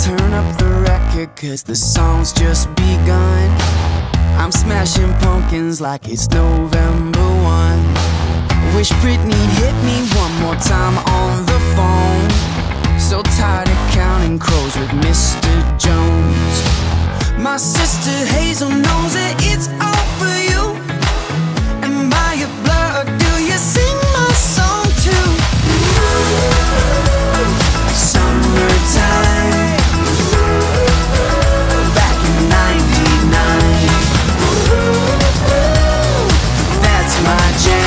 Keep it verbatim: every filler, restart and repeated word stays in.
Turn up the record, cause the song's just begun. I'm smashing pumpkins like it's November first. Wish Britney'd hit me one more time on the phone. So tired of counting crows with Mister Jones. My sister Hazel knows that it's all for you. And by your blood, do you sing my song too? Summertime, back in ninety-nine. That's my jam.